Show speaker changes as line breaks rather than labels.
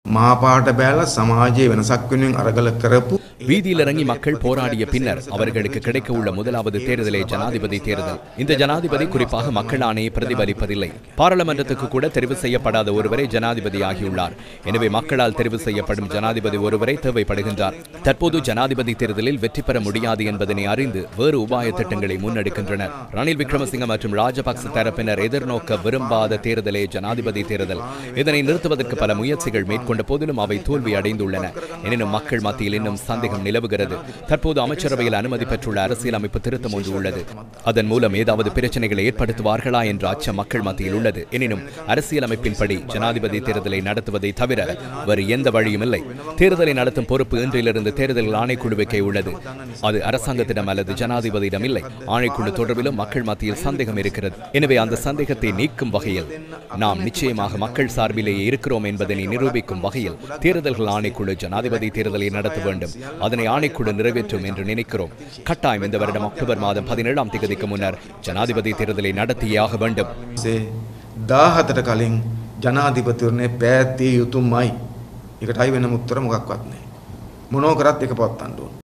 මාපාට බැලලා සමාජයේ වෙනසක් වෙනුවෙන් අරගල කරපු
வீதியில் இறங்கி மக்கள் போராடிய பின்னர் அவர்களுக்கு கிடைக்க உள்ள முதலாவது தேர்தலே ஜனாதிபதி தேர்தல். இந்த ஜனாதிபதி குறிப்பாக மக்கள் ஆணையை பிரதிபலிப்பதில்லை. பாராளுமன்றத்துக்கு கூட தெரிவு செய்யப்படாத ஒருவரே ஜனாதிபதி ஆகியுள்ளார். எனவே மக்களால் தெரிவு செய்யப்படும் ஜனாதிபதி ஒருவரை தேவைப்படுகின்றார். தற்போது ஜனாதிபதி தேர்தலில் வெற்றி பெற முடியாது என்பதனை அறிந்து வேறு உபாய திட்டங்களை முன்னெடுக்கின்றனர். ரணில் விக்ரமசிங்க மற்றும் ராஜபக்ச தரப்பினர் எதிர்நோக்க விரும்பாத தேர்தலே ஜனாதிபதி தேர்தல். இதனை நிறுத்துவதற்கு பல முயற்சிகள் மேற்கொண்ட போதிலும் அவை தோல்வி அடைந்துள்ளன. எனினும் மக்கள் மத்தியில் இன்னும் சந்தேகம் நிலவுகிறது. தற்போது அமைச்சரவையில் அனுமதி பெற்றுள்ள அரசியலமைப்பு திருத்தம் ஒன்று உள்ளது. அதன் மூலம் ஏதாவது பிரச்சனைகளை ஏற்படுத்துவார்களா என்ற அச்சம் மக்கள் மத்தியில் உள்ளது. எனினும் அரசியலமைப்பின்படி ஜனாதிபதி தேர்தலை நடத்துவதை தவிர வேறு எந்த வழியும் இல்லை. தேர்தலை நடத்தும் பொறுப்பு இன்றிலிருந்து தேர்தல் ஆணைக்குழுவுக்கே உள்ளது. அது அரசாங்கத்திடம் அல்லது ஜனாதிபதியிடம் இல்லை. ஆணைக்குழு தொடர்பிலும் மக்கள் மத்தியில் சந்தேகம் இருக்கிறது. எனவே அந்த சந்தேகத்தை நீக்கும் வகையில் நாம் நிச்சயமாக மக்கள் சார்பிலேயே இருக்கிறோம் என்பதனை நிரூபிக்கும் வகையில் தேர்தல்கள் ஆணைக்குழு ஜனாதிபதி தேர்தலை நடத்த வேண்டும். அதனை ஆணைக்குழு நிறைவேற்றும் என்று நினைக்கிறோம். கட்டாயம் இந்த வருடம் அக்டோபர் மாதம் 17ஆம் தேதிக்கு முன்னர் ஜனாதிபதி தேர்தலை நடத்தியே ஆக வேண்டும்.
17ට කලින් ජනාධිපතිවරණය පැවැත්විය යුතුමයි. ඒකටයි වෙනම උත්තර මොකක්වත් නැහැ. මොනෝ කරත් ඒක පවත්වන්න ඕන.